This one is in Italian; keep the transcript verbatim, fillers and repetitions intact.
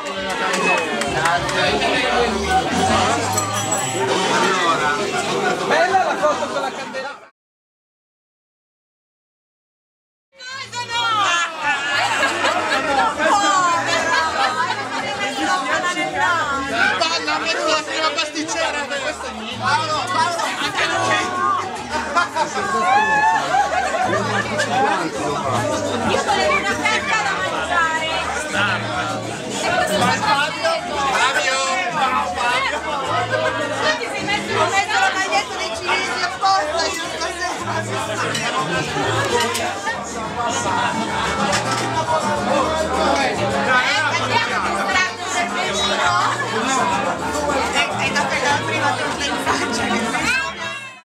Bella la foto con la candela. Donna, metti la prima pasticcera per questo niente. Paolo, Paolo, anche lui. Io volevo una fetta da mangiare. E questo Vai Fabio. Fabio. Tu ti sei messo Ho messo la maglietta dei cinesi apposta, io stasera.